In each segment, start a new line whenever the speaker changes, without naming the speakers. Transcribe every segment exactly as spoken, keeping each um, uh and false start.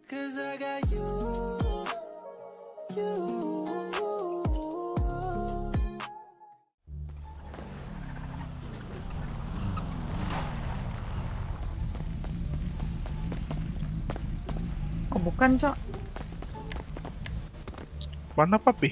'Cause I got you, you.
Oh bukan, Cok.
Mana papi?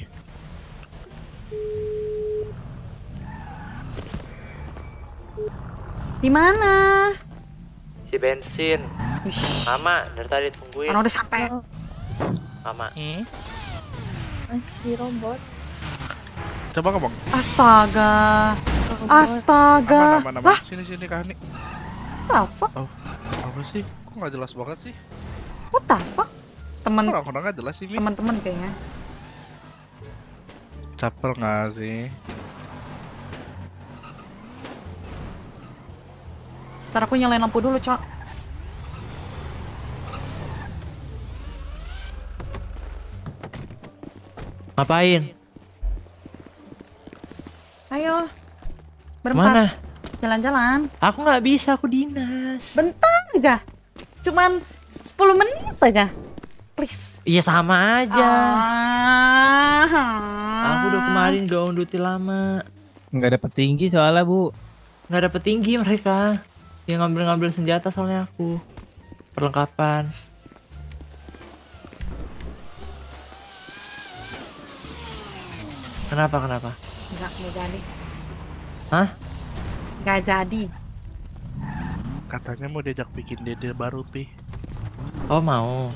Di mana?
Si bensin.
Wish.
Mama, dari tadi tungguin.
Orang udah sampai.
Mama.
Hmm? Masih robot.
Coba ngomong.
Astaga.
robot.
Astaga.
Aman, aman, aman.
Lah,
Sini sini Kak Hani.
what the fuck?
Oh, apa sih? Kok nggak jelas banget sih?
What the fuck? Temen
Orang-orang nggak jelas sih, Mi.
teman-teman kayaknya.
Capel nggak sih?
Ntar aku nyalain lampu dulu, Cok.
Ngapain?
Ayo. Berempat.
Mana?
Jalan-jalan.
Aku nggak bisa, aku dinas.
Bentar aja. Cuman sepuluh menit aja. Please.
Iya sama aja.
Ah.
Aku udah kemarin udah on duty lama.
Nggak dapet tinggi soalnya, Bu.
Nggak dapet tinggi mereka. Yang ngambil-ngambil senjata soalnya aku. Perlengkapan. Kenapa kenapa?
Enggak mau jadi.
Hah?
Nggak jadi.
Katanya mau diajak bikin dede baru, Pi.
Oh mau.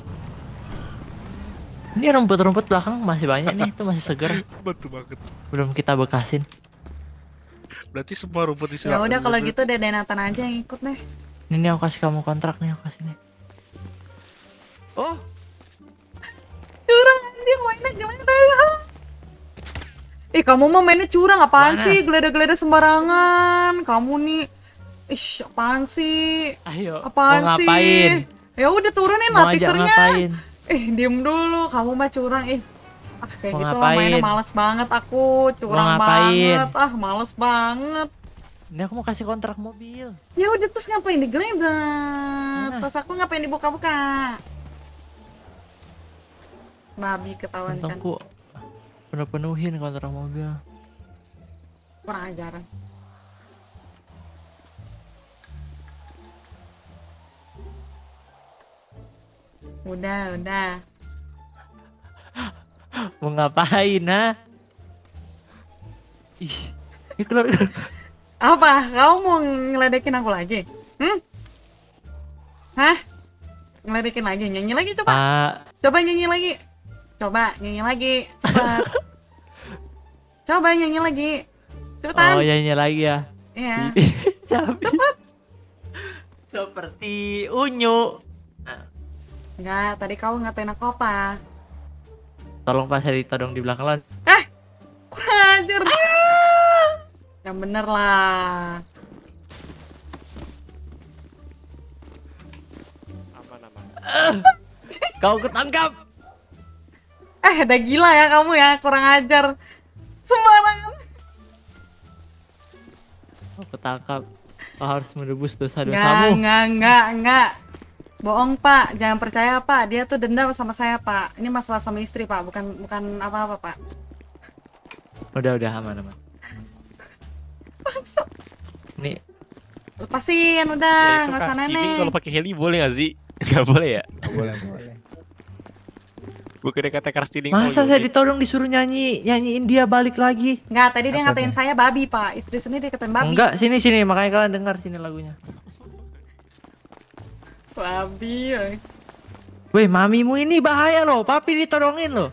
Ini rumput-rumput belakang masih banyak nih, itu masih seger.
Betul banget.
Belum kita bekasin.
Berarti semua rumput di
Ya udah kalau gitu Dede Nathan aja yang ikut deh.
Ini nih aku kasih kamu kontrak nih, aku kasih nih. Oh,
Curang anjir mainnya geledah. Ih kamu mah mainnya curang apaan
Mana?
sih? Geledah-geledah sembarangan. Kamu nih. Ish apaan sih?
ayo.
Apaan
mau
sih?
ngapain?
Ya udah turunin
Mau
lah
ajak
teasernya.
ngapain?
Eh diem dulu, kamu mah curang. Ih ah kayak
Mau
gitu mah
ngapain?
mainnya males banget aku. Curang
ngapain?
banget. Ah males banget.
Ini aku mau kasih kontrak mobil.
Ya udah terus ngapain digeledah?
Mana?
Terus aku ngapain dibuka-buka? Babi ketahuan kan.
Untungku penuh-penuhin kontrak mobil.
Kurang ajar. Udah, udah.
Mau ngapain, ha? Ih, ini keluar.
Apa? Kamu mau ngeledekin aku lagi? Hmm? Hah? Ngeledekin lagi? Nyanyi lagi coba.
Pak,
Coba nyanyi lagi. Coba nyanyi lagi. Cepat. Coba nyanyi lagi. Cepetan.
oh nyanyi lagi ya.
Iya.
Cepat. Seperti unyu.
Enggak, tadi kamu ngatain aku apa?
Tolong Pak saya ditodong di belakang lan.
Eh! Kurang ajar. Yang bener lah.
Kau ketangkap.
Eh, udah gila ya kamu ya, kurang ajar. Sembarangan.
Kau ketangkap. Kau harus menebus
Enggak,
dosa-dosamu.
enggak, enggak, enggak. Bohong Pak, jangan percaya Pak. Dia tuh dendam sama saya Pak. Ini masalah suami istri Pak, bukan bukan apa-apa Pak.
Udah udah aman aman.
Bangsat.
Nih,
Lepasin udah, nggak usah nenek.
Kalau pakai heli boleh nggak sih? Nggak boleh ya?
Nggak boleh, nggak boleh.
Bukannya kata car stealing.
masa saya ditodong disuruh nyanyi nyanyiin dia balik lagi?
Enggak, tadi dia
Apa
ngatain
tuh?
saya babi Pak. Istri sendiri katain babi.
Enggak, sini sini makanya kalian dengar sini lagunya.
Babi. Oi.
Weh, mamimu ini bahaya loh, papi ditodongin loh.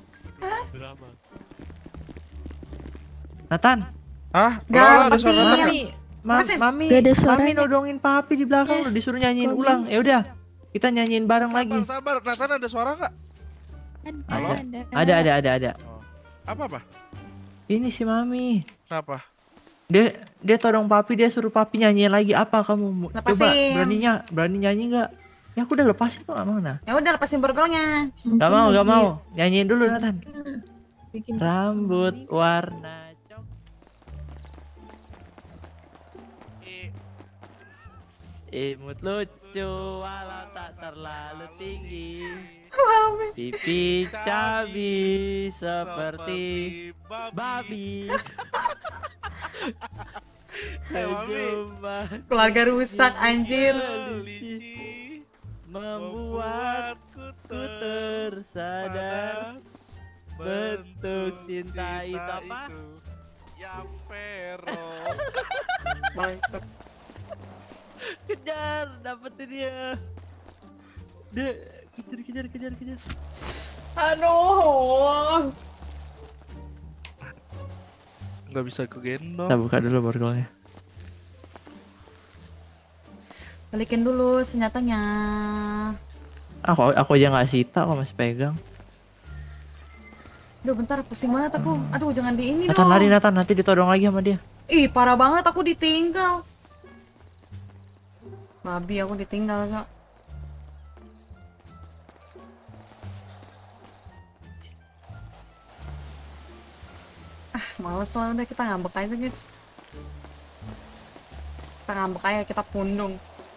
Nathan,
Hah?
Nggak,
Lah, ada
lepasin.
suara Nathan nggak?
mami, ma
Lepasin.
mami,
Gak ada
mami
suaranya.
nodongin papi di belakang
Eh,
loh, disuruh nyanyiin
kok
ulang.
bisa?
Ya udah, kita nyanyiin bareng
Sabar,
lagi.
sabar. Nathan ada suara nggak?
Ada,
Halo?
ada.
Ada ada ada ada.
Oh. Apa apa?
Ini si mami.
Kenapa?
Dia dia todong papi, dia suruh papi nyanyiin lagi apa kamu? Coba
Lepasin.
beraninya, berani nyanyi nggak? Ya aku udah lepasin kok, nggak mau nah.
Ya udah lepasin borgolnya.
Gak mau, gak mau. Nyanyiin dulu Nathan.
Bikin
Rambut warna coklat. Imut lucu walau tak terlalu tinggi. Pipi cabi seperti babi.
Eh, Mami.
Senyuman
Keluarga rusak anjir.
Licin
membuatku tersadar bentuk cinta itu apa?
Yang pero.
Bangsat.
Kejar, dapetin dia. Dek, kejar, kejar, kejar, kejar.
Aduh.
Nggak bisa aku gendong.
Kita buka dulu borgolnya.
Balikin dulu senjatanya.
Aku, aku aja nggak sita, aku masih pegang.
Aduh bentar, pusing banget aku. Aduh jangan di ini
Nathan
dong.
lari, Nathan, nanti ditodong lagi sama dia.
Ih parah banget aku ditinggal. Babi aku ditinggal so. Ah males lah udah kita ngambek aja guys. Kita ngambek aja kita pundung.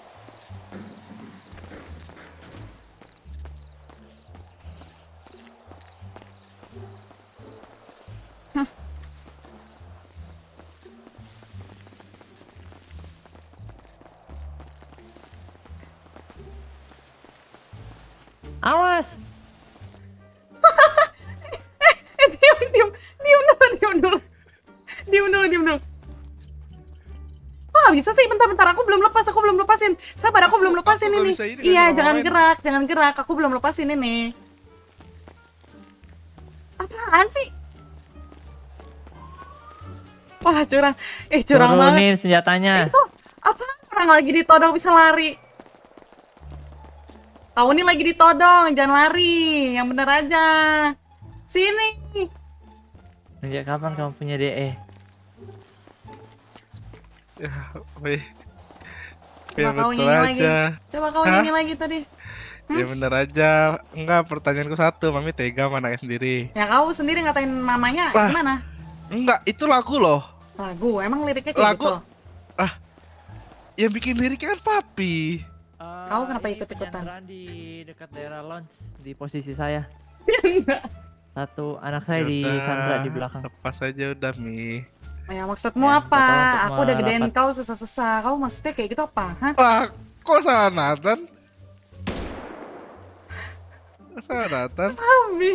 Awas!
Eh diam diam diam dulu diam dulu diam dulu diam dulu. Ah bisa sih bentar-bentar aku belum lepas aku belum lepasin. Sabar aku belum lepasin
Aku nggak
ini.
bisa ini, nggak
Iya
bisa
jangan
ngomongin.
gerak jangan gerak aku belum lepasin ini. Apaan sih? Wah curang. Eh curang banget.
Turunin senjatanya.
Itu apa orang lagi ditodong bisa lari? Kau ini lagi ditodong, jangan lari, yang bener aja. Sini.
Sejak kapan kamu punya D E?
Ya, weh.
Coba
Ya
kau
betul
nyanyi lagi.
aja.
Coba kau
Hah?
nyanyi lagi tadi.
Ya bener aja. Enggak, pertanyaanku satu, Mami tega sama anaknya sendiri.
Ya kau sendiri ngatain mamanya
Lah.
gimana?
Enggak, itu lagu loh.
Lagu, emang liriknya kayak
Lagu.
gitu.
Yang bikin liriknya kan Papi.
Kau kenapa
ini
ikut-ikutan?
penyanderaan di dekat daerah launch di posisi saya. Satu anak saya di
Yaudah,
Sandra di belakang.
Lepas aja udah, Mi.
Ya maksudmu
Ya,
apa?
betul, untuk
Aku udah gedein
merapat.
kau susah-susah. Kau maksudnya kayak gitu apa? Hah?
Lah, kok salah Nathan? Kok salah Nathan?
Abi.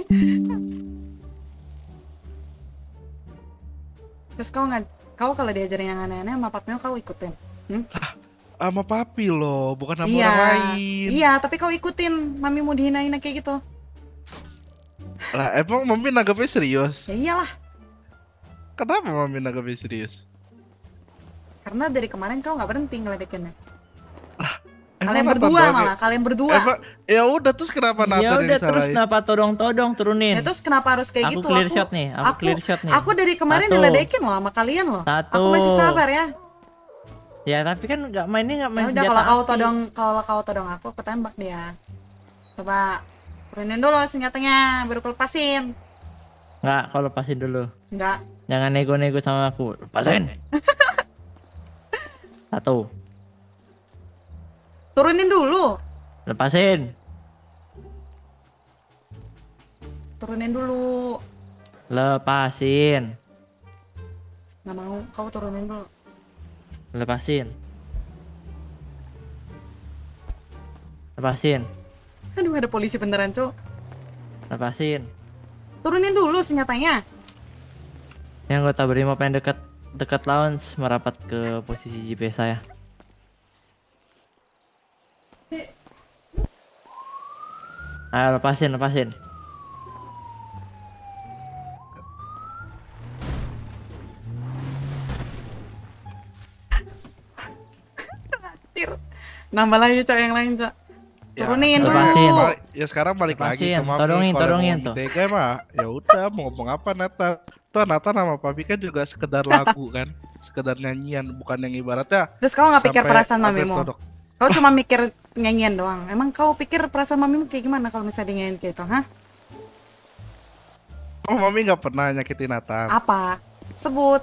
Terus kau nggak, kau kalau diajarin yang aneh-aneh sama papimu kau ikutin?
Sama Papi loh, bukan sama
Iya.
orang lain.
Iya, tapi kau ikutin mami mau dihinain kayak gitu.
Lah, emang Mami nanggapnya serius?
Ya iyalah,
Kenapa Mami nanggapnya serius?
karena dari kemarin kau nggak berhenti ngeledekinnya.
Emang
Kalian
Nathan
berdua
doang ya?
malah, kalian berdua.
Emang, ya udah terus kenapa
Ya
Nathan yang
udah terus
disalahin?
kenapa todong-todong turunin?
Ya terus kenapa harus kayak
aku
gitu?
clear
aku,
shot nih, aku,
aku-
clear shot nih.
aku dari kemarin
Satu.
diledekin loh sama kalian loh.
Satu.
Aku masih sabar ya.
Ya tapi kan nggak mainnya nggak
Ya
main
udah
senjata
kalau kau
api.
todong, kalau kau todong aku, aku tembak dia. Coba turunin dulu senjatanya, baru aku lepasin.
Nggak, kau lepasin dulu.
Enggak.
Jangan nego-nego sama aku. Lepasin. Satu.
Turunin dulu.
Lepasin.
Turunin dulu.
Lepasin.
Nggak mau, kau turunin dulu.
Lepasin. Lepasin.
Aduh, ada polisi beneran, Cok.
Lepasin.
Turunin dulu senjatanya.
Yang anggota Brimob yang dekat dekat lounge merapat ke posisi J P saya. Ayo lepasin, lepasin.
Anjir. Nambah lagi, Cok, yang lain, Cok. Turunin dulu.
Lepasin.
balik- Ya sekarang balik lagi
Lepasin,
ke Mami.
todongin,
Kalau
todongin
mau
tuh.
Tega mah, ya udah mau ngomong apa Nathan? Tuh Nathan sama Papi kan juga sekedar lagu kan, sekedar nyanyian, bukan yang ibaratnya.
Terus kau nggak pikir
sampai
perasaan
hampir
mamimu?
todok.
Kau cuma mikir nyanyian doang. Emang kau pikir perasaan mamimu kayak gimana kalau misalnya dia nyanyiin kayak gitu, hah?
Oh Mami nggak pernah nyakitin Nathan.
Apa? Sebut.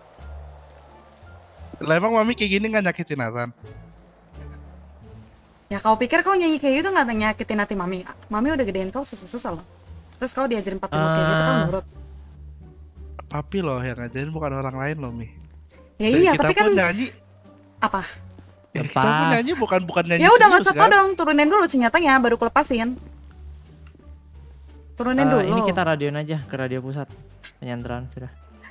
Lah emang Mami kayak gini nggak nyakitin Nathan?
Ya kau pikir kau nyanyi kayak gitu nggak nyakitin hati mami? Mami udah gedein kau susah-susah loh. Terus kau diajarin papi mau kayak gitu kau
Ah.
nurut.
Papi loh yang ngajarin, bukan orang lain loh Mi.
Ya
Dan
iya,
kita
tapi kan
pun nyanyi,
apa?
ya, kita pun
Lepas.
nyanyi bukan bukan nyanyi
Ya udah nggak
serius,
usah tau
kan?
dong, turunin dulu senjatanya baru ku lepasin. Turunin
Eh,
dulu.
ini kita radioin aja ke radio pusat. Penyanderaan sudah.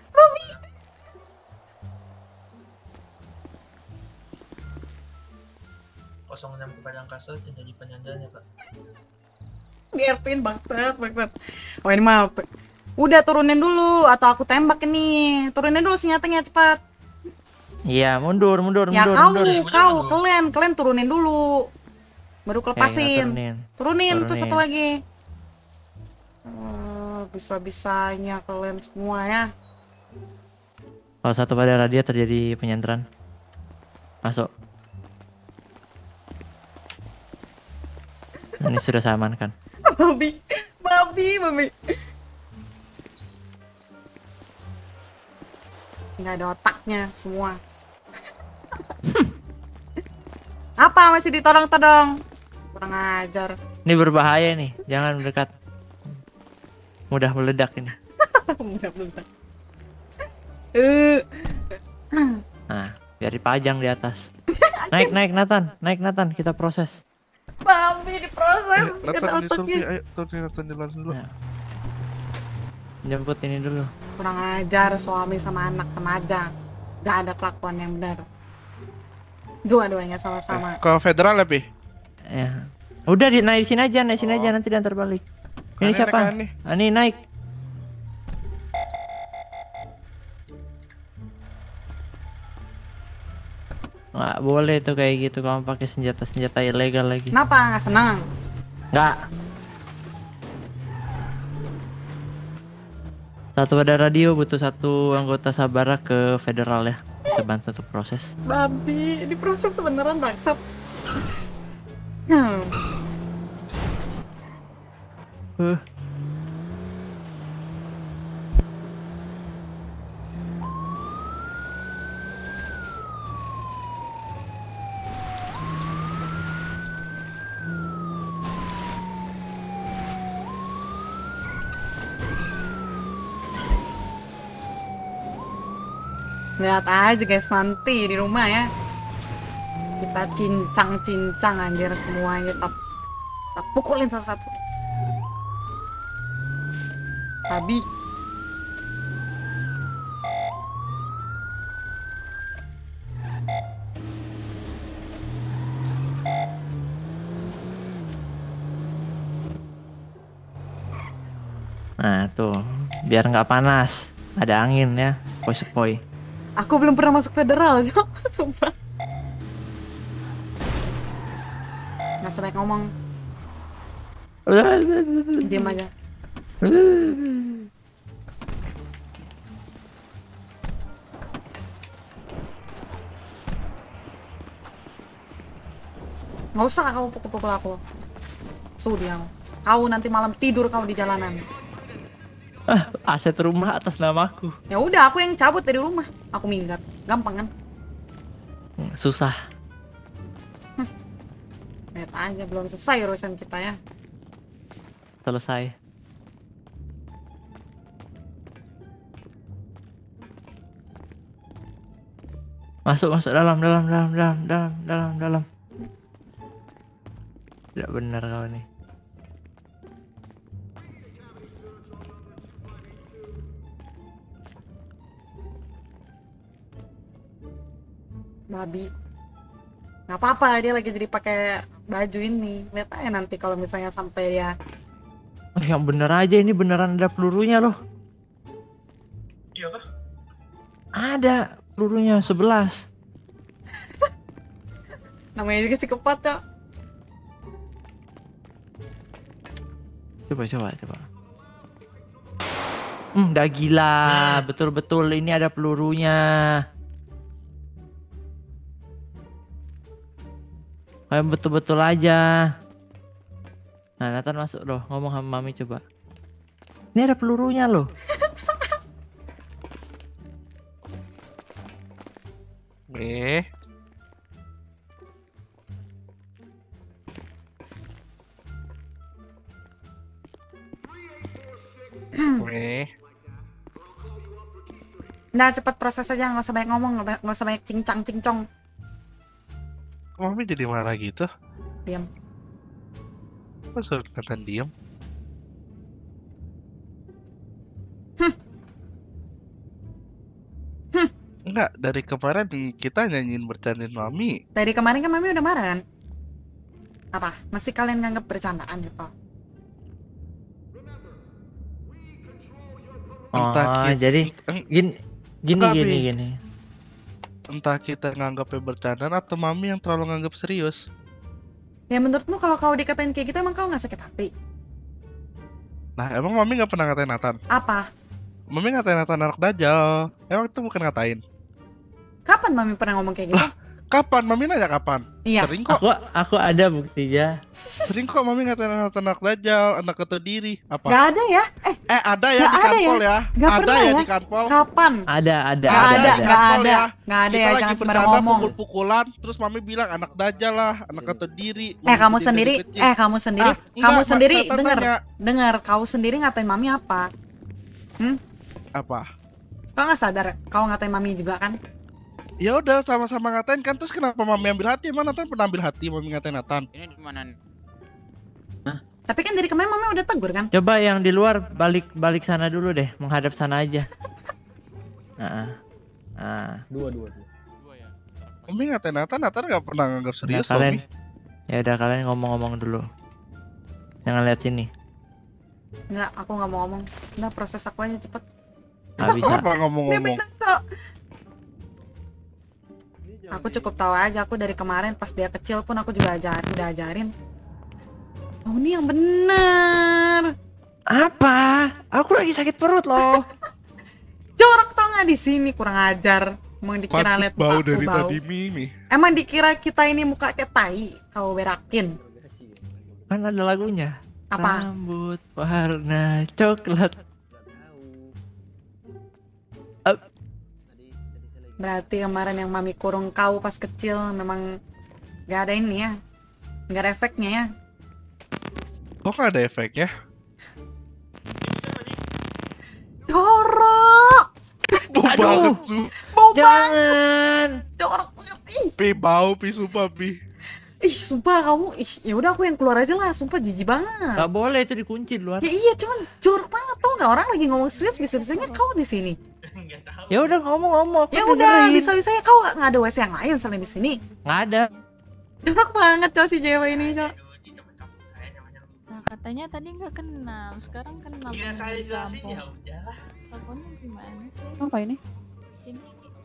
kosong enam kepada angkasa dan jadi penyanderaan ya Pak.
Biarpin bangsat, bangsat. Oh ini mah apa? Udah turunin dulu atau aku tembak ini. Turunin dulu senjatanya cepat.
Iya, mundur, mundur,
Ya
mundur,
kau,
mundur.
kau, kalian, kalian turunin dulu. Baru ku
Ya, ya,
lepasin.
turunin.
Turunin tuh
Turunin.
satu lagi. Oh, bisa-bisanya kalian semua ya.
Kalau satu pada radio terjadi penyanderaan. Masuk. Ini sudah saya amankan.
Babi, babi, babi. Nggak ada otaknya semua. Apa masih ditodong-todong? Kurang ajar.
Ini berbahaya nih, jangan mendekat. Mudah meledak ini.
Bener-bener. Eh,
Nah, biar dipajang di atas. Naik, naik Nathan, naik Nathan, kita proses.
babi diproses.
Eh, Nathan
Kena
disuruh Mi,
otaknya.
ayo turunin Nathan jalan dulu.
Ya. Jemput ini dulu.
Kurang ajar suami sama anak sama aja. Gak ada kelakuan yang benar. Dua-duanya sama-sama.
Ke federal ya Pi?
Ya. Udah di naik sini aja, naik sini aja nanti diantar balik. Ini
Aneh,
siapa?
aneh.
Ah, ini naik. Nggak boleh tuh kayak gitu kamu pakai senjata-senjata ilegal lagi.
Kenapa nggak senang?
Nggak. Satu pada radio butuh satu anggota sabara ke federal ya. Bisa bantu untuk proses.
Babi, diproses beneran bangsat. Hmm.
Uh.
Lihat aja guys nanti di rumah ya. Kita cincang-cincang anjir semuanya. Kita, kita pukulin satu-satu. Babi.
Nah tuh, biar nggak panas. Ada angin ya, sepoi-sepoi.
Aku belum pernah masuk federal, sumpah. Nggak usah banyak ngomong, diam aja. Nggak usah kau pukul-pukul aku. Sudi kamu. Kau nanti malam tidur kau di jalanan.
Ah, aset rumah atas namaku.
Ya udah, aku yang cabut dari rumah. Aku minggat. Gampang kan?
Susah.
Lihat aja belum selesai urusan kita ya.
Selesai. Masuk, masuk dalam, dalam, dalam, dalam, dalam, dalam, dalam. Tidak benar kau nih.
Babi. Nggak apa-apa, dia lagi jadi pakai baju ini. Lihat aja nanti kalau misalnya sampai dia.
Oh, yang bener aja ini beneran ada pelurunya loh.
Iya kah?
Ada pelurunya sebelas.
Namanya juga psikopat, Cok.
Coba, coba, coba. Hmm, dah gila. Betul-betul ini ada pelurunya. Kayak betul-betul aja. Nah, Nathan masuk loh, ngomong sama Mami coba. Ini ada pelurunya loh.
Eh, Weh,
Nah, cepet proses aja, nggak usah banyak ngomong, nggak ba- nggak usah banyak cincang cincong.
kok Mami jadi marah gitu?
Diam.
Kok suruh Nathan diem? Enggak, dari kemarin kita nyanyiin bercandain Mami.
Dari kemarin kan Mami udah marah kan? Apa? Masih kalian nganggap bercandaan gitu?
Entah
Oh,
kita,
jadi
ent-
gini gini
Enggak,
gini
Bi.
gini.
entah kita nganggapnya bercandaan atau Mami yang terlalu nganggap serius.
Ya menurutmu kalau kau dikatain kayak gitu emang kau nggak sakit hati?
Nah, emang Mami nggak pernah ngatain Nathan?
Apa?
Mami ngatain Nathan anak dajal. Emang itu bukan ngatain?
Kapan Mami pernah ngomong kayak gitu?
Kapan? Mami nanya kapan?
Iya.
Sering kok.
Aku aku ada buktinya.
Sering kok Mami ngatain Nathan anak dajal, anak ketua diri. Apa?
Gak ada ya? Eh,
Eh, ada ya
Nggak
di
ada
kanpol ya?
Nggak
Ada
pernah
ya
ya?
di kanpol?
kapan?
Ada ada
Gak
ada,
ada,
di
gak
kanpol
ada,
ya.
gak ada
Kita
ya,
lagi
jangan sembarang
bercanda
ngomong.
pukul-pukulan, terus Mami bilang anak dajal lah, anak ketua diri.
Eh
Mami
kamu
jadi
sendiri,
kecil.
eh kamu sendiri,
Ah,
kamu
enggak,
sendiri
Nathan
dengar,
tanya.
dengar, kau sendiri ngatain Mami apa?
Apa?
Kau nggak sadar, kau ngatain Mami juga kan?
Ya udah sama-sama ngatain kan, terus kenapa Mami ambil hati? Emang Nathan pernah ambil hati Mami ngatain Nathan?
Ini di mana?
Tapi kan dari kemarin Mami udah tegur kan?
Coba yang di luar balik balik sana dulu deh, menghadap sana aja. Nah, nah.
Dua, dua, dua.
Dua ya.
Mami ngatain Nathan, Nathan nggak pernah nganggap
Nah,
serius
kalian,
Mami.
ya udah kalian ngomong-ngomong dulu. Jangan lihat sini,
Enggak, aku nggak mau ngomong. Udah proses aku aja cepet.
nggak bisa.
Kenapa ngomong-ngomong?
Aku cukup tahu aja, aku dari kemarin pas dia kecil pun aku juga ajar, udah ajarin. Oh ini yang bener.
Apa? Aku lagi sakit perut loh.
Jorok tau nggak di sini kurang ajar. Emang dikira
Pantes
liat
bau
muka aku
dari
bau.
tadi Mimi.
Emang dikira kita ini muka kayak tai. Kau berakin.
Kan ada lagunya.
Apa?
Rambut warna coklat.
Berarti kemarin yang Mami kurung kau pas kecil memang gak ada ini ya. Gak ada efeknya ya.
Kok nggak ada efeknya?
Jorok.
Bau
Aduh.
banget tuh.
Bau banget.
Jangan.
Jorok banget. Ih,
Pi bau, pi sumpah pi.
ih sumpah kamu. Ih, ya udah aku yang keluar aja lah. Sumpah jijik banget.
Gak boleh itu dikunci di luar.
Ya iya, cuman jorok banget tau nggak, orang lagi ngomong serius bisa-bisanya kau di sini.
Nggak tahu.
Ya udah ngomong-ngomong. aku
Ya udah,
dengerin.
bisa-bisanya kau nggak ada W C yang lain selain di sini.
Nggak ada.
Jorok banget cowok si Jewa ini, cowok.
Aduh, di teman kampung saya namanya Lupa.
Nah katanya tadi nggak kenal, sekarang kenal.
Gila
temen
saya
di
jelasin
kampung.
ya udahlah.
Teleponnya gimana sih?
Apa ini?
Ini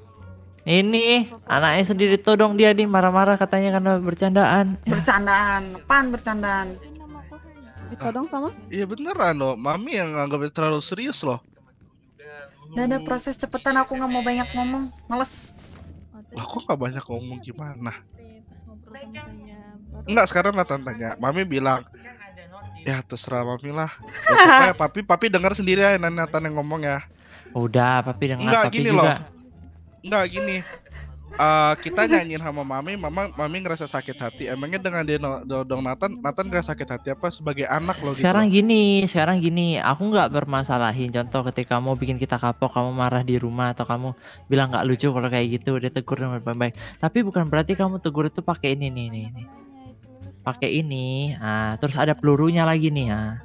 Ini anaknya sendiri todong dia nih marah-marah katanya karena bercandaan.
Bercandaan, pan bercandaan.
ini nama aku Hana.
Ditodong sama?
Iya beneran loh, Mami yang nganggapnya terlalu serius loh.
Udah ada proses cepetan, aku nggak mau banyak ngomong, males.
Oh, tadi
Lah kok nggak banyak ngomong gimana?
pas ngobrol sama saya baru
Enggak, sekarang Nathan tanya. Mami bilang,
Kan ada notif.
ya terserah Mami lah. Ya, pokoknya papi, papi denger sendiri ya Nathan yang ngomong ya.
Udah, papi dengar
Enggak,
papi
gini
juga.
loh. Enggak gini. Eh, kita nyanyiin sama Mami, Mama, Mami ngerasa sakit hati. Emangnya dengan dia no- dodong Nathan, Nathan gak sakit hati apa sebagai anak loh gitu.
Sekarang
loh.
gini, sekarang gini, aku nggak bermasalahin. Contoh ketika kamu bikin kita kapok, kamu marah di rumah atau kamu bilang nggak lucu kalau kayak gitu, dia tegur dengan baik-baik. Tapi bukan berarti kamu tegur itu pakai ini nih, nih, nih. Pakai ini, ah, terus ada pelurunya lagi nih, ah.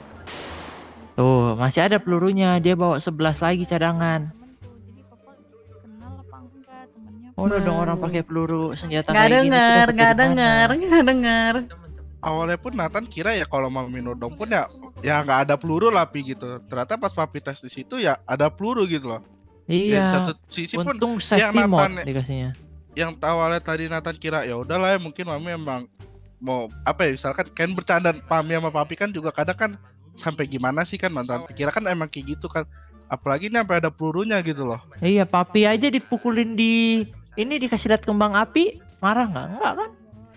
Tuh, masih ada pelurunya. Dia bawa sebelas lagi cadangan.
jadi papa kenal apa enggak temennya
Oh, dong orang pakai peluru senjata
Nggak
kayak gini tuh
denger,
dapet
nggak
dari mana?
denger, nggak denger.
Awalnya pun Nathan kira ya kalau Mami nodong pun ya ya nggak ada peluru lah pi gitu. Ternyata pas papi tes di situ ya ada peluru gitu loh. Ya, di
Iya.
satu sisi pun
Untung safety
Nathan-
mode dikasihnya.
yang awalnya tadi Nathan kira ya udahlah ya mungkin Mami emang mau apa ya, misalkan kan bercanda Mami sama papi kan juga kadang kan sampai gimana sih kan mantan kira kan emang kayak gitu kan, apalagi ini sampai ada pelurunya gitu loh.
Iya, papi aja dipukulin di ini dikasih lihat kembang api, marah nggak? Enggak kan?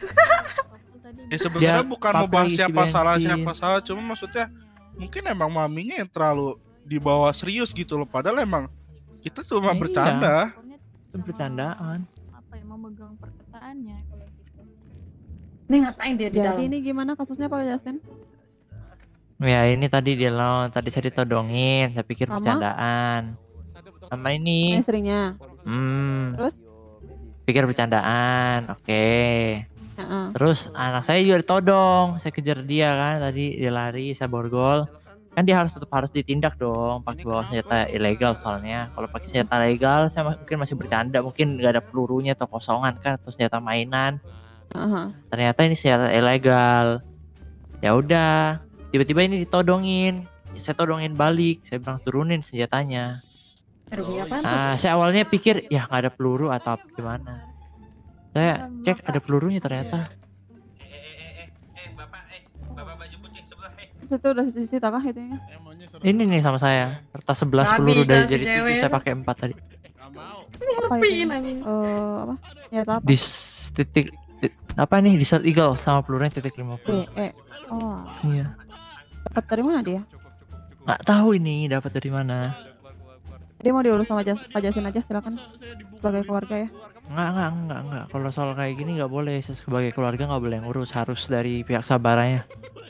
Ya sebenarnya
Dia
bukan mau
papi
bahas
isi
siapa salah
bensin.
siapa salah, cuma maksudnya mungkin emang maminya yang terlalu dibawa serius gitu loh, padahal emang kita cuma
Iya.
bercanda.
Itu bercandaan.
apa ya memegang perkataannya kalau gitu
Nih ngapain dia di
Jadi
dalam?
ini gimana kasusnya Pak Justin?
Ya ini tadi dia lo, tadi saya ditodongin, saya pikir
Sama?
bercandaan. Sama ini,
Istrinya.
hmm,
Terus?
pikir bercandaan, oke.
Heeh.
Terus anak saya juga ditodong, saya kejar dia kan, tadi dia lari, saya borgol. Kan dia harus tetap harus ditindak dong, pakai bawa senjata ilegal soalnya. Kalau pakai senjata legal, saya mungkin masih bercanda, mungkin nggak ada pelurunya atau kosongan kan, atau senjata mainan.
Heeh.
Ternyata ini senjata ilegal. Ya udah, tiba-tiba ini ditodongin. Saya todongin balik, saya bilang turunin senjatanya.
Aduh, ini apaan tuh?
Ah, saya awalnya pikir ya nggak ada peluru atau apa gimana. Saya cek ada pelurunya ternyata.
Eh, eh, eh, eh, eh, bapak, eh, bapak baju putih sebelah, eh.
Terus itu udah disita kah itunya?
Ini nih sama saya, kertas sebelas
Babi,
peluru dari
jangan
jadi
cewek
tujuh, saya
itu.
pakai empat tadi.
Apa
Pin
itu?
anjing.
Eh, apa? Senjata apa?
Di s- titik ti- apa nih di Desert Eagle sama pelurunya titik lima puluh.
B E. Oh,
Iya.
dapat dari mana dia?
Nggak tahu ini dapat dari mana.
Dia mau diurus sama jas, pajasin aja silakan sebagai keluarga ya.
Nggak, nggak, nggak, nggak. Kalau soal kayak gini nggak boleh. Saya sebagai keluarga nggak boleh ngurus, harus dari pihak sabaranya.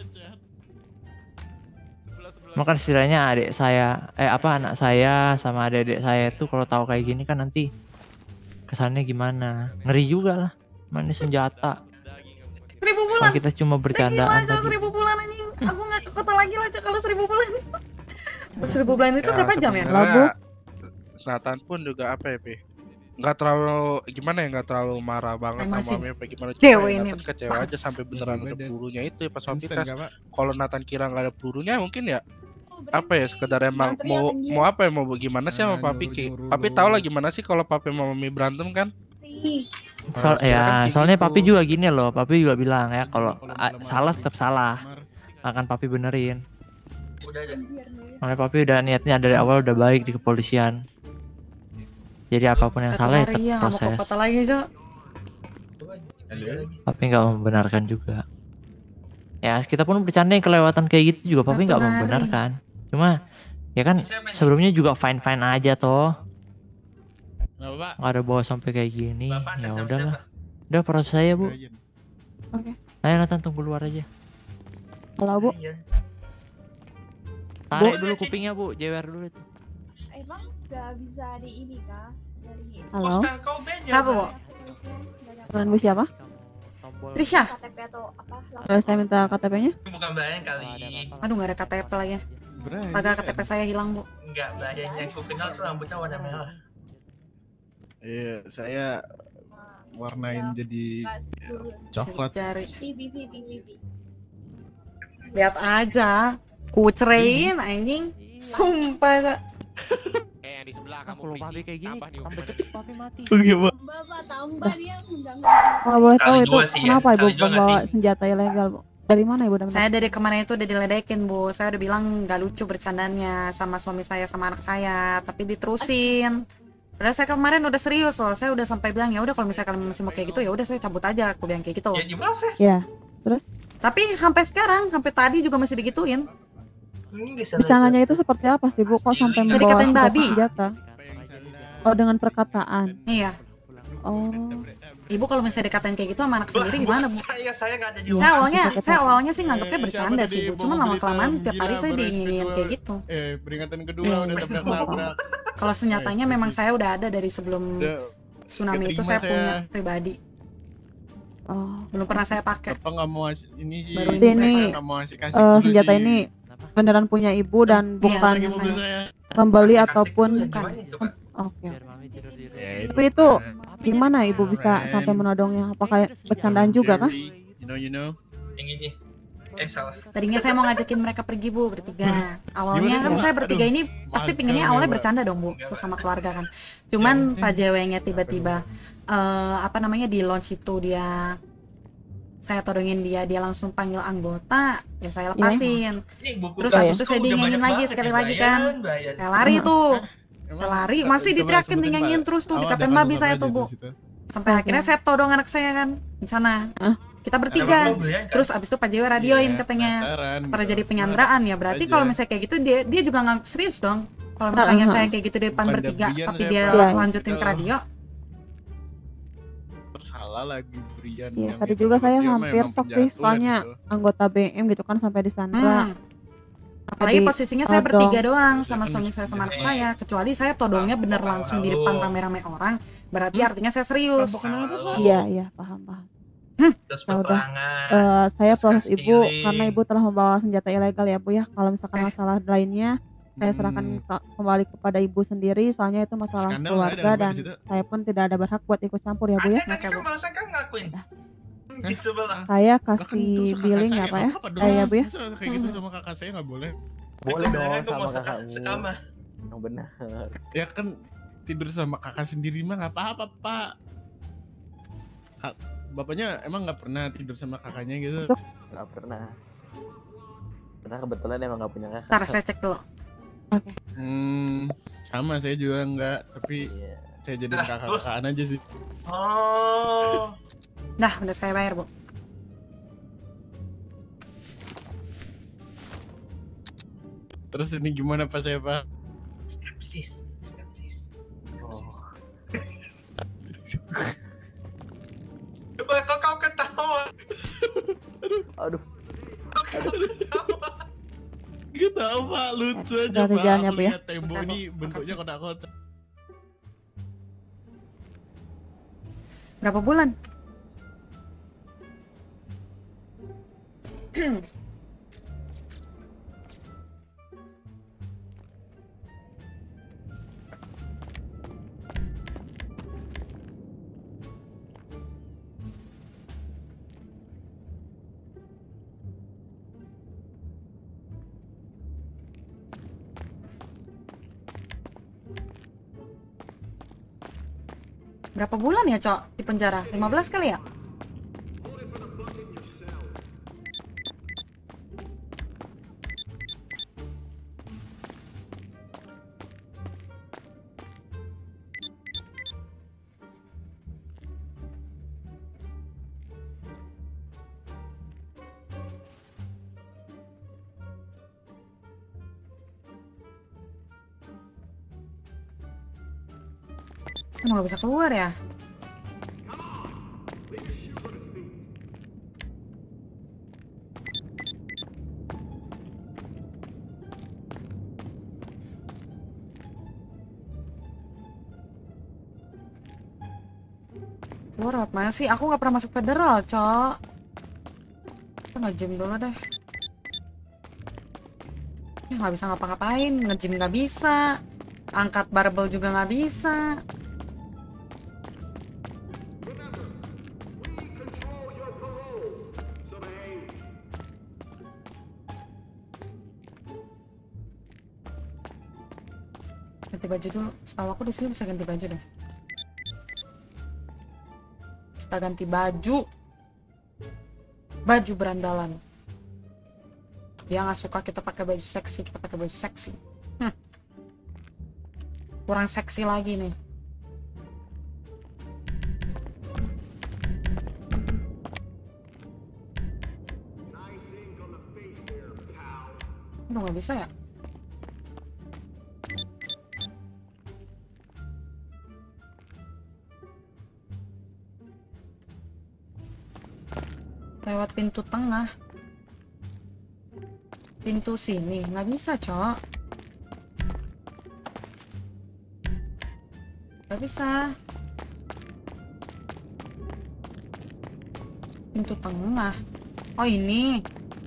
Makan setidaknya adik saya, eh apa anak saya sama adik-adik saya itu kalau tahu kayak gini kan nanti kesannya gimana? Ngeri juga lah. Mana senjata?
Seribu
Kalau
bulan.
kita cuma
Gila,
bercandaan
Cok,
tadi.
seribu bulan anjing. Aku nggak ke kota lagi lah, Cok, kalau seribu bulan. Seribu bulan itu berapa jam ya?
sebenarnya Nathan pun juga apa ya, Pi? Nggak terlalu gimana ya, nggak terlalu marah banget
Emang
sama
sih
Mami apa gimana. Cuma
cewek
ya
ini
Nathan kecewa aja
bangsa.
sampai beneran ada pelurunya itu ya pas waktu
Instan
tes.
nggak, Pak?
Kalau Nathan kira nggak ada pelurunya mungkin ya apa ya, sekedar emang mau mau apa ya, mau gimana sih sama
Ah,
papi
nyuruh-
Ki?
nyuruh
Papi
lu.
tahu lah gimana sih kalau papi sama mami berantem kan?
Soal,
Nah, kira kan
ya,
kayak
soalnya
gitu.
papi juga gini loh. Papi juga bilang ya kalau
Kalau
ah,
dalam
salah
hati
tetap salah.
kamar,
Akan papi benerin.
Udah aja.
Makanya papi udah niatnya dari awal udah baik di kepolisian. Jadi apapun yang
Satu
salah ya
hari
tetap
ya, nggak mau ke
proses.
kota lagi, Cok.
Papi nggak membenarkan juga. Ya kita pun bercanda yang kelewatan kayak gitu juga papi
Satu
nggak
hari.
membenarkan. Cuma ya kan sebelumnya juga fine fine aja toh.
Nggak, Pak.
Nggak ada bawa sampai kayak gini.
Bapak
Ya
atas nama
udahlah.
siapa?
Udah proses saya bu.
Brian.
Oke.
Ayo Nathan tunggu luar aja.
Kalau Bu,
Iya.
Tarik
Bu.
dulu kupingnya bu. Jewer dulu itu.
Emang nggak bisa di ini kah? Dari
halo.
Postal kau beda.
Kenapa, Bu?
Dengan Bu siapa?
Tombol.
Trisha.
K T P atau apa?
Boleh saya minta K T P-nya?
Bukan Brian kali.
Aduh, nggak ada K T P lagi.
Brian.
Pada K T P saya hilang, Bu.
Enggak, Brian yang ku kenal tuh rambutnya warna merah.
Iya, saya warnain jadi coklat.
Cari.
Bibi bibi bibi.
Lihat aja. Ku cerein anjing. Sumpah, Cok.
Eh yang di sebelah
Ah,
kamu
kalau papi kayak gini
tambah nih
tambah
hukumannya.
cepet papi mati.
Oke, Pak.
Bapak tambah dia undang.
Kalau boleh tahu
Kali
itu
dua sih ya,
kenapa Ibu
kali dua nggak
membawa
sih?
senjata ilegal, Bu? Dari mana Ibu dapat?
Saya dari kemarin itu udah diledekin, Bu. Saya udah bilang nggak lucu bercandanya sama suami saya sama anak saya, tapi diterusin. Padahal saya kemarin udah serius loh. Saya udah sampai bilang ya udah kalau misalnya kalian masih mau kayak gitu ya udah saya cabut aja. Aku bilang kayak gitu.
Ya diproses.
Ya. Terus
Tapi sampai sekarang, sampai tadi juga masih digituin.
Ini bisa
bercandanya itu seperti apa sih Bu? Kok sampai
Bisa
membawa
dikatain
senjata
babi.
senjata? Oh, dengan perkataan.
Iya.
Oh.
Ibu kalau misalnya dikatain kayak gitu sama anak sendiri gimana, Bu?
Saya saya nggak ada di
Iya.
Saya awalnya,
Masih
saya
pakai
awalnya sih nganggapnya
Eh,
bercanda
siapa
sih,
tadi
Bu.
mau
Cuma
beli
lama-kelamaan
tahun
tiap hari
gila
saya
beres
diinginin
kedua?
kayak gitu.
Eh, peringatan kedua
Iya.
udah tabrak-tabrak.
Kalau senjatanya memang saya udah ada dari sebelum
Udah
tsunami itu
keterima
saya
saya.
punya pribadi.
Oh.
Belum pernah saya pakai.
Bapak nggak mau ngasih ini sih.
Baru
ini
Bapak
saya-
nggak mau ngasih kasih
Eh,
dulu
senjata
sih.
ini beneran punya Ibu dan
Iya,
bukan
Lagi mobil
saya.
saya.
pembeli
Kasih
ataupun
dulu,
bukan.
gimana itu, Pak?
oke.
Biar mami tidur di rumah.
Ya,
Tapi itu gimana Ibu bisa
Keren.
sampai menodongnya? Apakah bercandaan juga kah?
Jerry, You know, you know.
Yang ini. Eh salah.
Tadinya saya mau ngajakin mereka pergi, Bu, bertiga. Awalnya
Gimana
kan
tuh?
saya bertiga
Aduh,
ini pasti
magang
pinginnya
ya,
awalnya
Mbak.
bercanda dong, Bu, sesama keluarga kan. Cuman Pak J W-nya tiba-tiba eh apa namanya di launch itu dia saya todongin dia, dia langsung panggil anggota, ya saya lepasin.
Ini buku
Terus
kamu
habis itu
tuh
saya
udah
dinyanyiin
banyak
lagi
banget
sekali
nih,
lagi
Brian,
kan.
Brian.
Saya lari tuh,
Emang
saya lari,
coba-
masih
coba
diteriakin,
sebutin,
dinyanyiin
Pak.
terus tuh,
Oh, ada
dikatain
kasus
babi
apa
saya
aja
tuh,
di
Bu.
situ?
Sampai akhirnya saya todong anak saya kan di sana.
Hah?
Kita
Ada
bertiga.
Bang Brian, kan?
Terus abis itu Pak J W radioin
Iya,
katanya
penasaran
pada
gitu.
jadi penyanderaan ya, berarti
Aja.
kalau misalnya kayak gitu dia dia juga nggak serius dong. Kalau misalnya
Ah, ah,
saya
ah.
kayak gitu di depan
Bukan
bertiga,
Brian
tapi
saya,
dia
Pak.
Iya.
lanjutin ke radio.
Terus salah lagi Brian
Iya,
yang
tadi
itu.
juga saya
Dia mah
hampir
emang
shock sih,
penjatuhan
soalnya
gitu.
anggota B M gitu kan sampai di Sandra.
Hmm. Apalagi
Jadi,
posisinya saya
todong.
bertiga doang sama suami saya sama anak saya. Kecuali saya todongnya bener langsung di depan rame-rame orang, berarti artinya saya serius.
Iya, iya, paham, paham.
Terus
Ya udah,
peperangan.
eh, saya
terus
proses
casting
ibu
link.
karena ibu telah membawa senjata ilegal ya bu ya. Kalau misalkan
Eh.
masalah lainnya, saya serahkan
Hmm.
ke- kembali kepada ibu sendiri. Soalnya itu masalah
Skandal
keluarga
nggak ada
dan
di situ?
saya pun tidak ada berhak buat ikut campur ya bu ya.
Ada tadi kan Bang Saka ngelakuin. Di sebelah.
Saya
Lah kan
kasih
itu kakak
billing
saya
ya pak ya.
nggak apa-apa
Eh ya
dong.
bu ya.
Masa kayak gitu sama kakak saya nggak boleh?
Boleh dong
Beneran gua
sama
mau seka-
kakakmu.
sekamar.
Yang benar.
Ya kan tidur sama kakak sendiri mah nggak apa-apa pak. Kak, bapaknya emang nggak pernah tidur sama kakaknya gitu?
Masuk.
Nggak pernah. Karena kebetulan emang nggak punya kakak.
Ntar saya cek dulu.
Hmm, sama saya juga nggak. Tapi
Iya.
saya jadiin
Lah,
kakak-kakakan aja sih.
Oh.
Dah, udah saya bayar, Bu.
Terus ini gimana pas saya pak?
Skepsis, skepsis.
Oh.
Coba kau kau ketawa.
Aduh.
Kau ketawa.
Gak tau pak, lucu aja
Udah
pak.
jalannya,
Aku
Bu, ya?
lihat tembok
Oke, Bu.
ini bentuknya kotak-kotak.
Berapa bulan? Berapa bulan ya, Cok, di penjara? lima belas kali ya? Emang gak bisa keluar ya? Keluar lewat mana sih? Aku gak pernah masuk federal, Cok. Kita nge-gym dulu deh. Ya gak bisa ngapa-ngapain, nge-gym gak bisa. Angkat barbel juga gak bisa. Ganti baju dulu. Setahu aku di sini bisa ganti baju deh. Kita ganti baju. Baju berandalan. Dia nggak suka kita pakai baju seksi, kita pakai baju seksi. Hm. Kurang seksi lagi nih. Udah nggak bisa ya? Lewat pintu tengah. Pintu sini nggak bisa, Cok. Nggak bisa. Pintu tengah. Oh, ini.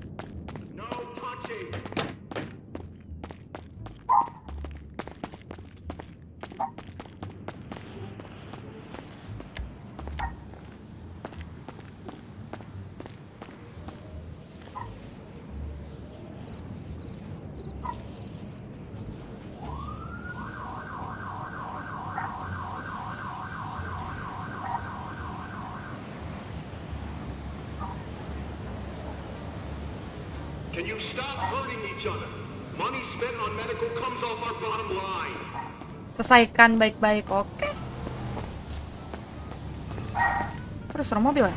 Can you stop hurting each other? Money spent on medical comes off our bottom line.
Selesaikan baik-baik, oke. Terus suruh mobil ya?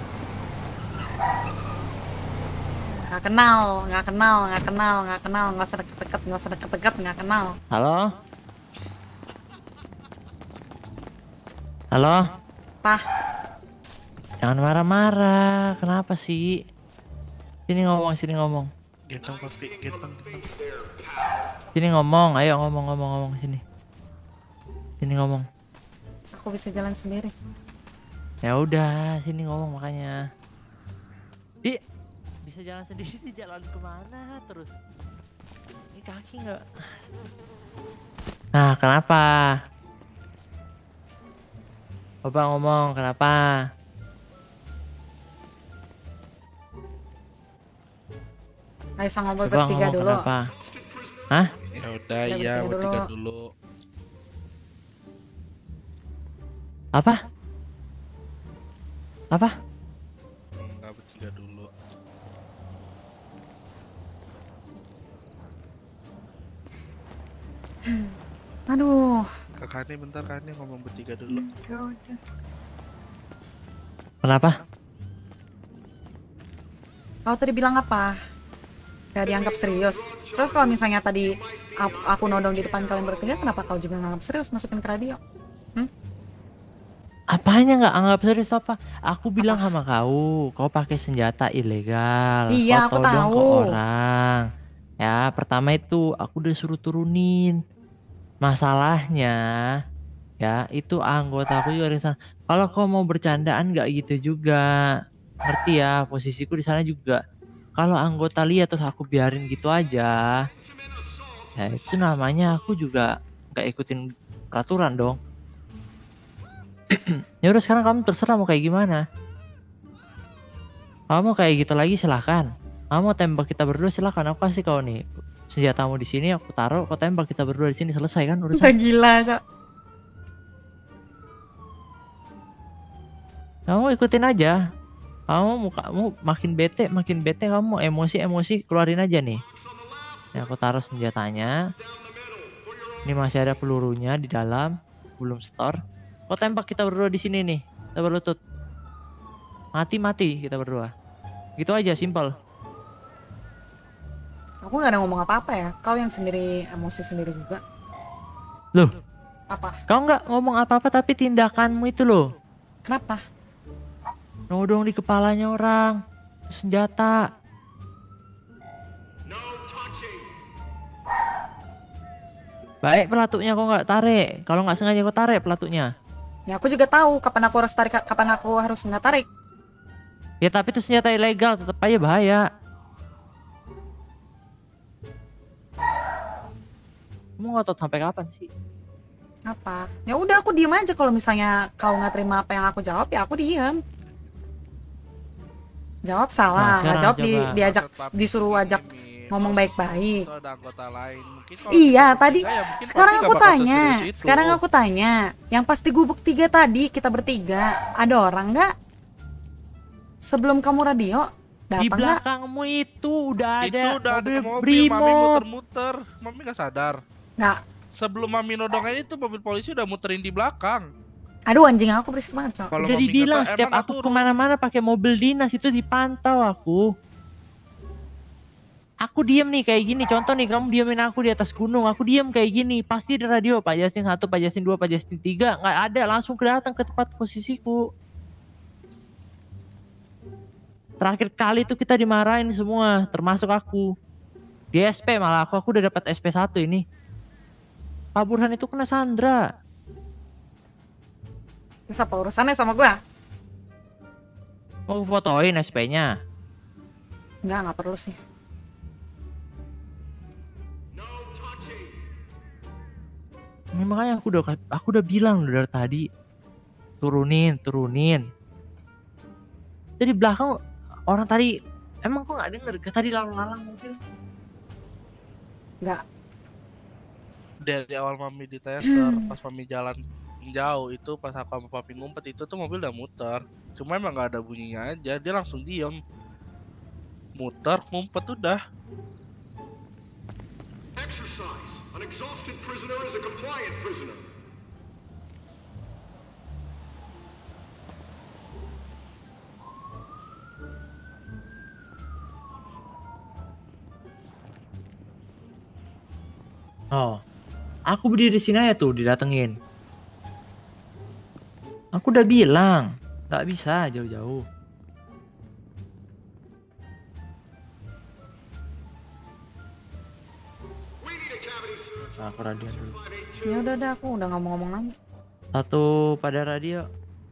Nggak kenal, nggak kenal, nggak kenal, nggak kenal, nggak usah deket-deket, nggak usah deket-deket, nggak kenal.
Halo? Halo?
Pak,
Jangan marah-marah. Kenapa sih? Sini ngomong, sini ngomong.
Gendong papi, gendong.
Sini ngomong, ayo ngomong ngomong ngomong sini. Sini ngomong.
Aku bisa jalan sendiri.
Ya udah, sini ngomong makanya. Di bisa jalan sendiri, di jalan kemana terus? Ini kaki nggak? Nah, kenapa? Bapak ngomong kenapa?
Ayo sang ngobrol
Bapak
bertiga
ngomong
dulu.
kenapa? Hah?
Ya udah
Kita
ya,
bertiga
bertiga
dulu.
dulu.
Apa? Apa?
Enggak, bertiga dulu.
Aduh.
Kakak ini bentar, Kak ini ngomong bertiga dulu.
Kenapa?
Kau tadi bilang apa? Gak dianggap serius. Terus kalau misalnya tadi aku, aku nodong di depan kalian bertiga, kenapa kau juga nganggap serius masukin ke radio?
Apanya nggak anggap serius apa? Aku bilang sama kau, kau pakai senjata ilegal.
Iya,
kau
aku
todong ke
tahu.
orang. Ya, pertama itu aku udah suruh turunin. Masalahnya, ya itu anggota aku juga di sana. Kalau kau mau bercandaan nggak gitu juga, ngerti ya? Posisiku di sana juga. Kalau anggota lihat terus aku biarin gitu aja, ya itu namanya aku juga nggak ikutin peraturan dong. Ya udah sekarang kamu terserah mau kayak gimana. Kamu mau kayak gitu lagi silahkan. Kamu mau tembak kita berdua silahkan. Aku kasih kau nih senjatamu di sini. Aku taruh. Kau tembak kita berdua di sini selesai kan urusan.
Udah gila, Cok.
Kamu ikutin aja. Kamu mukamu makin bete, makin bete kamu emosi-emosi keluarin aja nih. Ya, aku taruh senjatanya. Ini masih ada pelurunya di dalam, belum store. Kau tembak kita berdua di sini nih. Kita berlutut. Mati-mati kita berdua. Gitu aja, simpel.
Aku gak ada ngomong apa-apa ya. Kau yang sendiri emosi sendiri juga.
Loh,
Apa?
kau nggak ngomong apa-apa tapi tindakanmu itu loh.
Kenapa?
Nodong di kepalanya orang. Senjata. Baik pelatuknya kau nggak tarik. Kalau nggak sengaja kau tarik pelatuknya.
Ya aku juga tahu kapan aku harus tarik, kapan aku harus nggak tarik.
Ya tapi itu senjata ilegal, tetap aja bahaya. Kamu ngotot sampai kapan sih?
Apa? Ya udah aku diem aja kalau misalnya kau nggak terima apa yang aku jawab ya aku diem. Jawab salah,
Nah,
nggak
sekarang
jawab di,
coba.
diajak
Maksud papi
disuruh
gini,
ajak
Mi.
ngomong
Kalau
baik-baik.
itu ada anggota lain. Mungkin kalau
Iya
kita
tadi
bertiga ya mungkin
sekarang
papi
aku
nggak bakal
tanya,
seserius itu.
sekarang aku tanya, yang pasti gubuk tiga tadi kita bertiga ada orang nggak? Sebelum kamu radio
Di
datang nggak?
belakangmu itu udah ada
Itu udah ada
mobil
mobil,
Brimob.
Mami muter-muter. Mami nggak sadar.
Nggak.
Sebelum Mami nodongnya itu mobil polisi udah muterin di belakang.
Aduh anjing aku berisik banget cok.
Kalau
Udah
Mami
dibilang
kata,
setiap
"Emang
aku
nggak
kemana-mana pakai mobil dinas itu dipantau aku. Aku diem nih kayak gini, contoh nih kamu diamin aku di atas gunung, aku diem kayak gini, pasti ada radio Pak Jasin satu, Pak Jasin dua, Pak Jasin tiga, nggak ada, langsung datang ke tempat posisiku. Terakhir kali itu kita dimarahin semua, termasuk aku. Di S P malah aku, aku udah dapat S P satu ini. Pak Burhan itu kena Sandra.
Terus apa urusannya sama gua?
Mau fotoin S P-nya?
Nggak, nggak perlu sih.
Ini makanya aku udah aku udah bilang loh dari tadi, turunin, turunin. Jadi belakang orang tadi emang kok nggak denger? Tadi lalang-lalang mobil.
Nggak.
Dari awal Mami di taser, pas Mami jalan jauh itu pas aku sama Papi ngumpet itu tuh mobil udah muter. Cuma emang nggak ada bunyinya aja, dia langsung diem. Muter, ngumpet udah.
Exercise. An exhausted prisoner is a compliant prisoner.
Oh, aku berdiri di sini aja tuh didatengin. Aku udah bilang nggak bisa jauh-jauh. Aku radio dulu.
Ya udah udah aku udah nggak mau ngomong lagi.
Satu pada radio.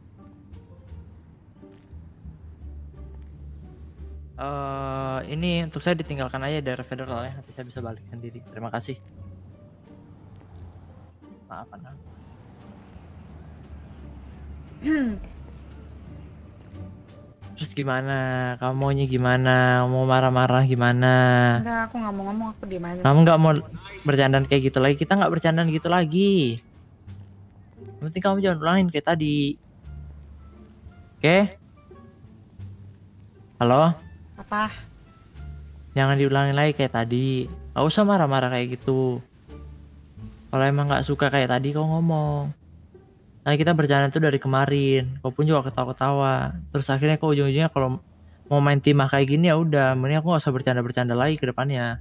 Eh ini untuk saya ditinggalkan aja dari federal ya, nanti saya bisa balik sendiri. Terima kasih. Maaf Ana. Terus gimana? Kamu maunya gimana? Mau marah-marah gimana?
Enggak, aku nggak mau ngomong, aku diem aja.
Kamu nggak mau bercandaan kayak gitu lagi? Kita nggak bercandaan gitu lagi. Yang penting kamu jangan ulangin kayak tadi. Oke? Halo?
Apa?
Jangan diulangin lagi kayak tadi. Gak usah marah-marah kayak gitu. Kalau emang nggak suka kayak tadi kau ngomong. Nah kita bercanda tuh dari kemarin. Kau pun juga ketawa-ketawa. Terus akhirnya kau ujung-ujungnya kalau mau main timah kayak gini ya udah. Mending aku nggak usah bercanda-bercanda lagi ke depannya.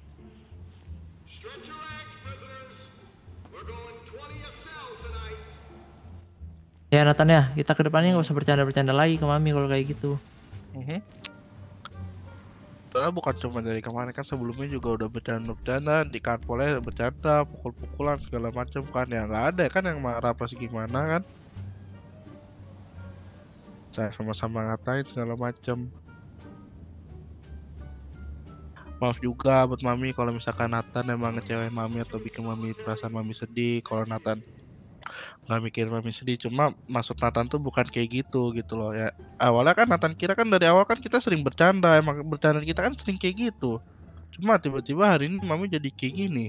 Ya Nathan ya, kita ke depannya nggak usah bercanda-bercanda lagi ke mami kalau kayak gitu.
Mhm. Soalnya bukan cuma dari kemarin kan, sebelumnya juga udah bercanda-bercanda di kantornya, bercanda, pukul-pukulan segala macam kan, ya nggak ada kan yang marah apa sih gimana kan? Saya sama-sama ngatain segala macam. Maaf juga buat mami kalau misalkan Nathan emang ngecewain mami atau bikin mami perasaan mami sedih. Kalau Nathan nggak mikir mami sedih, cuma maksud Nathan tuh bukan kayak gitu gitu loh ya. Awalnya kan Nathan kira kan dari awal kan kita sering bercanda, emang bercanda kita kan sering kayak gitu, cuma tiba-tiba hari ini mami jadi kayak gini.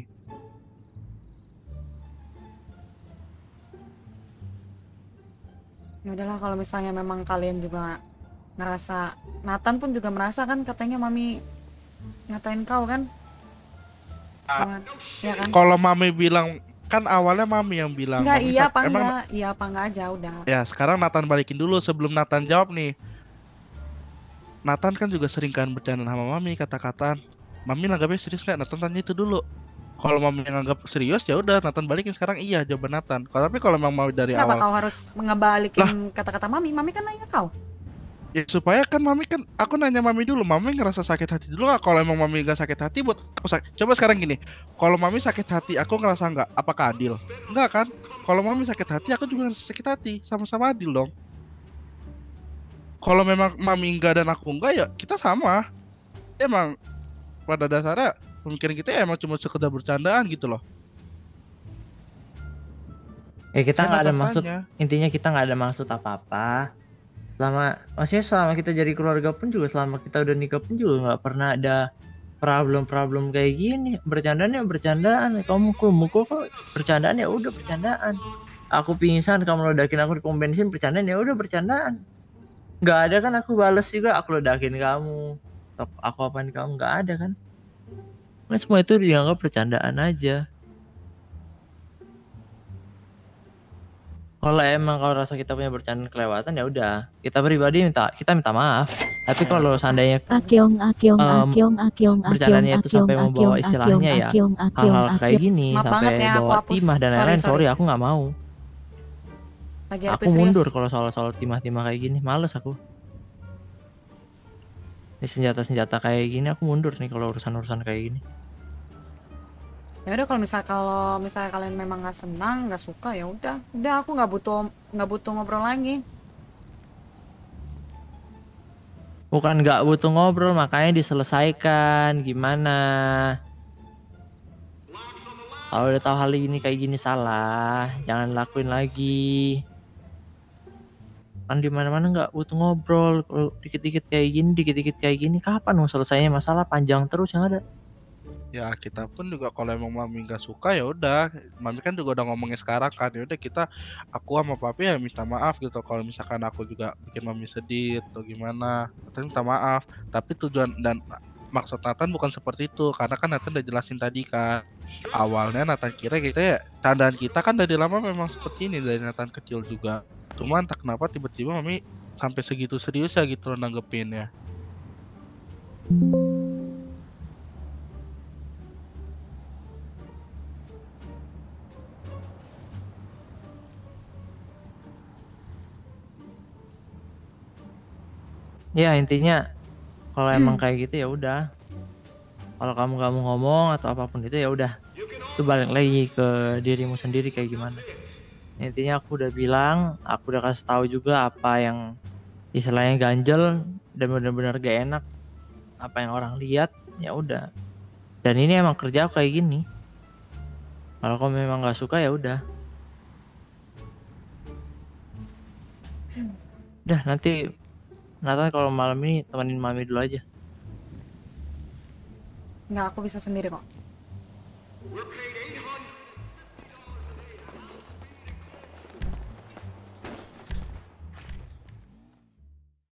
Ya udahlah, kalau misalnya memang kalian juga ngerasa, Nathan pun juga merasa kan, katanya mami ngatain kau kan.
Ah,
Ya kan?
kalau mami bilang, kan awalnya mami yang bilang.
Enggak,
Mami
iya
sak-
apa
emang-
enggak? Iya apa enggak aja udah.
Ya sekarang Nathan balikin dulu, sebelum Nathan jawab nih. Nathan kan juga sering kan bercanda sama mami, kata-kata mami nanggapnya serius nggak? Nathan tanya itu dulu. Kalau mami yang anggap serius ya udah Nathan balikin sekarang iya jawaban Nathan. Kalau tapi kalau memang mau dari
Kenapa
awal
kau harus ngebalikin kata-kata mami? Mami kan nanya kau.
ya supaya kan mami kan, aku nanya mami dulu, mami ngerasa sakit hati dulu nggak? Kalau emang mami nggak sakit hati buat aku sakit. Coba sekarang gini, kalau mami sakit hati aku ngerasa nggak, apakah adil? Enggak kan? Kalau mami sakit hati aku juga ngerasa sakit hati, sama-sama adil dong. Kalau memang mami enggak dan aku enggak ya kita sama. Emang pada dasarnya pemikiran kita ya emang cuma sekedar bercandaan gitu loh.
Ya kita
Kan
nggak ada
Nathan
maksud,
tanya.
intinya kita nggak ada maksud apa-apa. Selama, maksudnya selama kita jadi keluarga pun juga, selama kita udah nikah pun juga nggak pernah ada problem-problem kayak gini. Bercandaan ya bercandaan, kamu mukul-mukul kok bercandaan ya udah bercandaan. Aku pingsan, kamu ledakin aku di pom bensin, bercandaan ya udah bercandaan. Nggak ada kan aku bales juga, aku ledakin kamu, atau aku apain kamu, nggak ada kan? Nah, semua itu dianggap bercandaan aja. Kalau emang kalau rasa kita punya bercandaan kelewatan ya udah, kita pribadi minta kita minta maaf. Tapi kalau seandainya
Akyong, akyong,
em,
akyong, akyong,
bercandanya itu
akyong,
sampai membawa
akyong,
istilahnya ya
akyong, akyong,
hal-hal kayak
akyong.
gini,
Maaf
sampai
banget ya, aku
bawa
hapus.
timah dan
Sorry,
lain-lain,
sorry.
sorry aku nggak mau.
Lagi
Aku
serius.
mundur kalau soal-soal timah-timah kayak gini, males aku. Ini senjata-senjata kayak gini aku mundur nih kalau urusan-urusan kayak gini.
Ya udah, kalau misal kalau misalnya kalian memang nggak senang, nggak suka, ya udah, udah aku nggak butuh nggak butuh ngobrol lagi.
Bukan nggak butuh ngobrol, makanya diselesaikan gimana. Kalau udah tahu hal ini kayak gini salah, jangan lakuin lagi. Kan di mana-mana nggak butuh ngobrol, kalau dikit-dikit kayak gini, dikit-dikit kayak gini, kapan mau selesainya masalah? Panjang terus yang ada.
Ya kita pun juga kalau emang mami nggak suka ya udah, mami kan juga udah ngomongnya sekarang kan, ya udah kita, aku sama papi ya minta maaf gitu. Kalau misalkan aku juga bikin mami sedih atau gimana, Nathan minta maaf. Tapi tujuan dan maksud Nathan bukan seperti itu, karena kan Nathan udah jelasin tadi kan. Awalnya Nathan kira kita ya, candaan kita kan dari lama memang seperti ini, dari Nathan kecil juga. Cuma entah kenapa tiba-tiba mami sampai segitu serius ya gitu loh nanggepinnya.
Ya intinya kalau emang kayak gitu ya udah. Kalau kamu kamu ngomong atau apapun itu ya udah. itu balik lagi ke dirimu sendiri kayak gimana. Intinya aku udah bilang, aku udah kasih tahu juga apa yang istilahnya ganjel dan benar-benar gak enak, apa yang orang lihat, ya udah. Dan ini emang kerja aku kayak gini. Kalau kamu memang nggak suka ya udah. Udah nanti Nathan kalau malam ini temenin mami dulu aja.
Nggak, aku bisa sendiri kok.
We're paid